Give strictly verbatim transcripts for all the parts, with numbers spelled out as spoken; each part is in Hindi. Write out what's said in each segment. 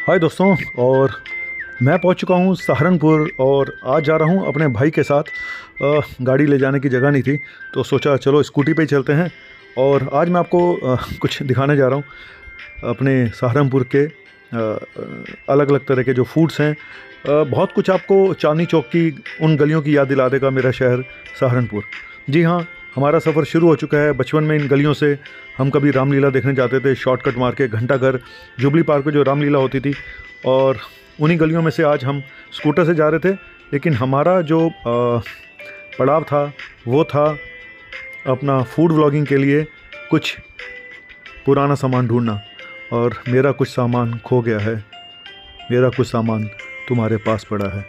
हाय दोस्तों। और मैं पहुंच चुका हूं सहारनपुर और आज जा रहा हूं अपने भाई के साथ। अ, गाड़ी ले जाने की जगह नहीं थी तो सोचा चलो स्कूटी पे ही चलते हैं। और आज मैं आपको अ, कुछ दिखाने जा रहा हूं अपने सहारनपुर के अलग अलग तरह के जो फूड्स हैं। अ, बहुत कुछ आपको चांदनी चौक की उन गलियों की याद दिला देगा मेरा शहर सहारनपुर। जी हाँ, हमारा सफ़र शुरू हो चुका है। बचपन में इन गलियों से हम कभी रामलीला देखने जाते थे, शॉर्टकट मार के घंटाघर जुबली पार्क में जो रामलीला होती थी। और उन्हीं गलियों में से आज हम स्कूटर से जा रहे थे। लेकिन हमारा जो अ, पड़ाव था वो था अपना फूड व्लॉगिंग के लिए कुछ पुराना सामान ढूंढना। और मेरा कुछ सामान खो गया है, मेरा कुछ सामान तुम्हारे पास पड़ा है।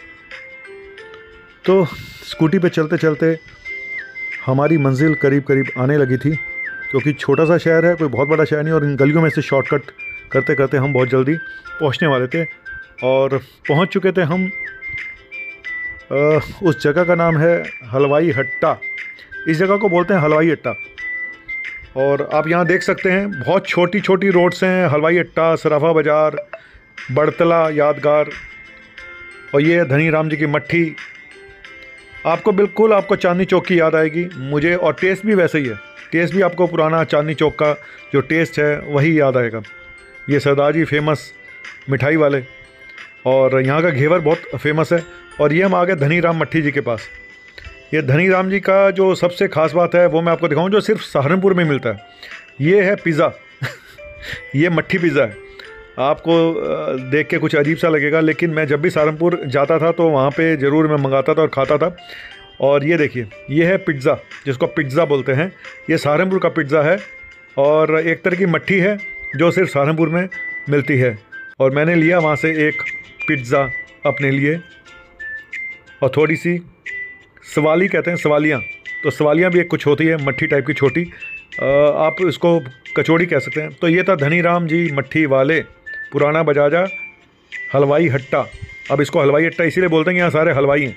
तो स्कूटी पे चलते चलते हमारी मंजिल करीब करीब आने लगी थी, क्योंकि छोटा सा शहर है, कोई बहुत बड़ा शहर नहीं। और इन गलियों में से शॉर्टकट करते करते हम बहुत जल्दी पहुंचने वाले थे और पहुंच चुके थे हम। आ, उस जगह का नाम है हलवाई हट्टा। इस जगह को बोलते हैं हलवाई हट्टा। और आप यहाँ देख सकते हैं बहुत छोटी छोटी रोड्स हैं। हलवाई हट्टा, सराफा बाज़ार, बड़तला यादगार, और ये है धनी राम जी की मट्ठी। आपको बिल्कुल आपको चांदनी चौक की याद आएगी मुझे। और टेस्ट भी वैसे ही है, टेस्ट भी आपको पुराना चांदनी चौक का जो टेस्ट है वही याद आएगा। ये सरदार जी फेमस मिठाई वाले, और यहाँ का घेवर बहुत फेमस है। और ये हम आ गए धनी राम मट्ठी जी के पास। ये धनी राम जी का जो सबसे ख़ास बात है वो मैं आपको दिखाऊं, जो सिर्फ सहारनपुर में मिलता है। ये है पिज़्ज़ा ये मट्ठी पिज़्ज़ा है। आपको देख के कुछ अजीब सा लगेगा, लेकिन मैं जब भी सहारनपुर जाता था तो वहाँ पे ज़रूर मैं मंगाता था और खाता था। और ये देखिए, ये है पिज़्ज़ा, जिसको पिज़्ज़ा बोलते हैं। ये सहारनपुर का पिज़्ज़ा है और एक तरह की मट्ठी है जो सिर्फ सहारनपुर में मिलती है। और मैंने लिया वहाँ से एक पिज़्ज़ा अपने लिए, और थोड़ी सी सवाली कहते हैं, सवालियाँ। तो सवालियाँ भी एक कुछ होती है मट्ठी टाइप की छोटी, आप इसको कचौड़ी कह सकते हैं। तो ये था धनी राम जी मट्ठी वाले, पुराना बजाजा हलवाई हट्टा। अब इसको हलवाई हट्टा इसीलिए बोलते हैं कि यहाँ सारे हलवाई हैं।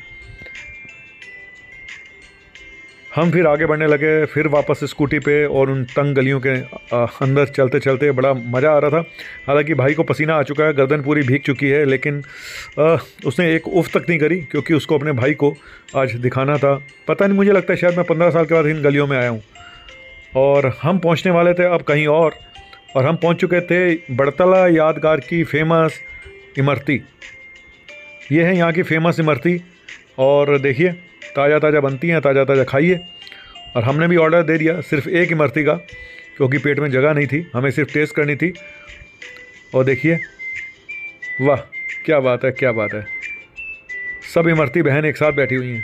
हम फिर आगे बढ़ने लगे, फिर वापस स्कूटी पे, और उन तंग गलियों के अंदर चलते चलते बड़ा मज़ा आ रहा था। हालांकि भाई को पसीना आ चुका है, गर्दन पूरी भीग चुकी है, लेकिन आ, उसने एक उफ तक नहीं करी, क्योंकि उसको अपने भाई को आज दिखाना था। पता नहीं, मुझे लगता है शायद मैं पंद्रह साल के बाद इन गलियों में आया हूँ। और हम पहुँचने वाले थे अब कहीं और और हम पहुँच चुके थे बड़तला यादगार की फेमस इमरती। ये है यहाँ की फेमस इमरती। और देखिए, ताज़ा ताज़ा बनती हैं, ताज़ा ताज़ा खाइए। और हमने भी ऑर्डर दे दिया सिर्फ एक इमरती का, क्योंकि पेट में जगह नहीं थी, हमें सिर्फ टेस्ट करनी थी। और देखिए, वाह क्या बात है, क्या बात है। सब इमरती बहन एक साथ बैठी हुई हैं।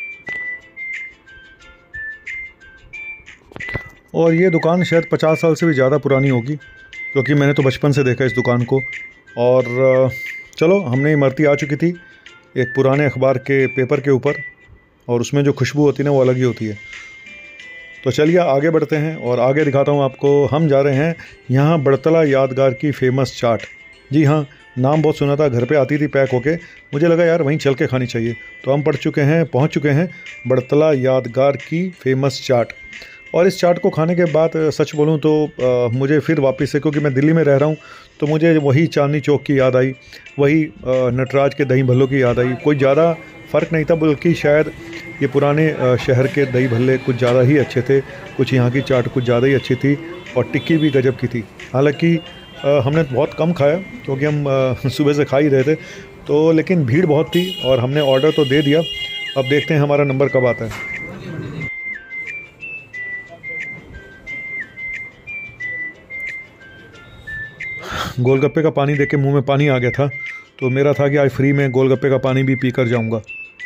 और ये दुकान शायद पचास साल से भी ज़्यादा पुरानी होगी, क्योंकि मैंने तो बचपन से देखा इस दुकान को। और चलो, हमने इमरती आ चुकी थी एक पुराने अखबार के पेपर के ऊपर, और उसमें जो खुशबू होती है ना वो अलग ही होती है। तो चलिए आगे बढ़ते हैं और आगे दिखाता हूँ आपको। हम जा रहे हैं यहाँ बड़तला यादगार की फ़ेमस चाट। जी हाँ, नाम बहुत सुना था, घर पे आती थी पैक होके, मुझे लगा यार वहीं चल के खानी चाहिए। तो हम पढ़ चुके हैं, पहुँच चुके हैं बड़तला यादगार की फ़ेमस चाट। और इस चाट को खाने के बाद सच बोलूँ तो आ, मुझे फिर वापस से, क्योंकि मैं दिल्ली में रह रहा हूँ, तो मुझे वही चांदनी चौक की याद आई, वही नटराज के दही भल्लों की याद आई। कोई ज़्यादा फ़र्क नहीं था, बल्कि शायद ये पुराने शहर के दही भल्ले कुछ ज़्यादा ही अच्छे थे, कुछ यहाँ की चाट कुछ ज़्यादा ही अच्छी थी, और टिक्की भी गजब की थी। हालांकि हमने बहुत कम खाया, क्योंकि हम सुबह से खा ही रहे थे, तो लेकिन भीड़ बहुत थी और हमने ऑर्डर तो दे दिया। अब देखते हैं हमारा नंबर कब आता है। गोलगप्पे का पानी देख के मुँह में पानी आ गया था, तो मेरा था कि आज फ्री में गोलगप्पे का पानी भी पी कर जाऊँगा।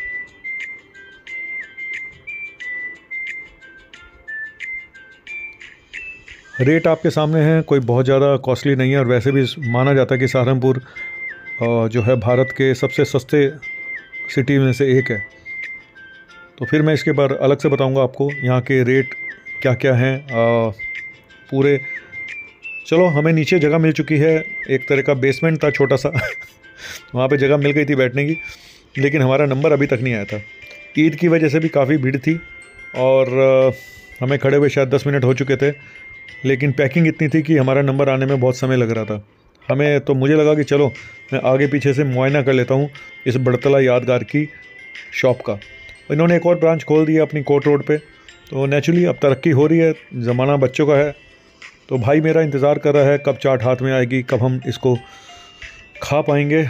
रेट आपके सामने है, कोई बहुत ज़्यादा कॉस्टली नहीं है। और वैसे भी माना जाता है कि सहारनपुर जो है भारत के सबसे सस्ते सिटी में से एक है। तो फिर मैं इसके बारे अलग से बताऊंगा आपको यहाँ के रेट क्या क्या हैं पूरे। चलो, हमें नीचे जगह मिल चुकी है, एक तरह का बेसमेंट था छोटा सा वहाँ पे जगह मिल गई थी बैठने की, लेकिन हमारा नंबर अभी तक नहीं आया था। ईद की वजह से भी काफ़ी भीड़ थी और हमें खड़े हुए शायद दस मिनट हो चुके थे, लेकिन पैकिंग इतनी थी कि हमारा नंबर आने में बहुत समय लग रहा था। हमें तो मुझे लगा कि चलो मैं आगे पीछे से मुआयना कर लेता हूँ इस बड़तला यादगार की शॉप का। इन्होंने एक और ब्रांच खोल दी है अपनी कोर्ट रोड पे, तो नेचुरली अब तरक्की हो रही है, ज़माना बच्चों का है। तो भाई मेरा इंतज़ार कर रहा है कब चाट हाथ में आएगी, कब हम इसको खा पाएंगे।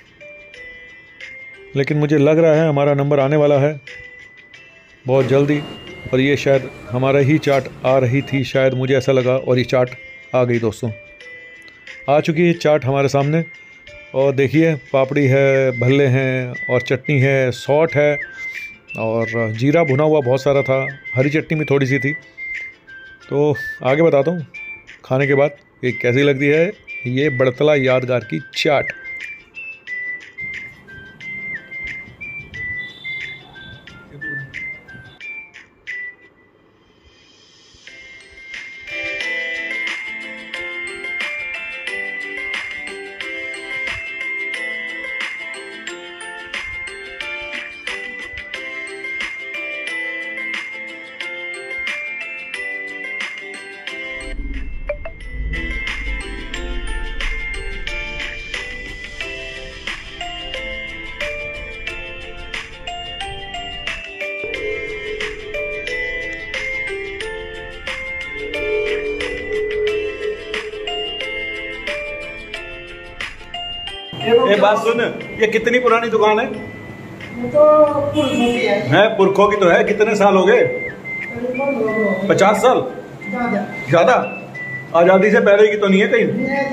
लेकिन मुझे लग रहा है हमारा नंबर आने वाला है बहुत जल्दी, और ये शायद हमारा ही चाट आ रही थी, शायद मुझे ऐसा लगा, और ये चाट आ गई दोस्तों, आ चुकी है चाट हमारे सामने। और देखिए पापड़ी है, भल्ले हैं और चटनी है, सॉट है और जीरा भुना हुआ बहुत सारा था, हरी चटनी भी थोड़ी सी थी। तो आगे बताता हूँ खाने के बाद ये कैसी लगती है ये बड़तला यादगार की चाट। ये बात सुन, ये कितनी पुरानी दुकान है? ये तो पुरखों की है। है पुरखों की तो है। कितने साल हो गए? पचास साल ज्यादा। आजादी से पहले की तो नहीं है कहीं?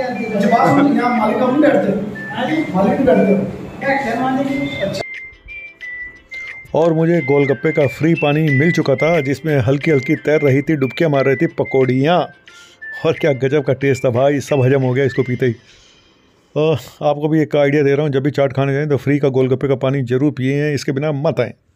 और मुझे गोलगप्पे का फ्री पानी मिल चुका था जिसमें हल्की हल्की तैर रही थी, डुबकियाँ मार रही थी पकौड़ियाँ, और क्या गजब का टेस्ट था भाई, सब हजम हो गया इसको पीते ही। तो आपको भी एक आइडिया दे रहा हूँ, जब भी चाट खाने जाएं तो फ्री का गोलगप्पे का पानी ज़रूर पिए, इसके बिना मत आएँ।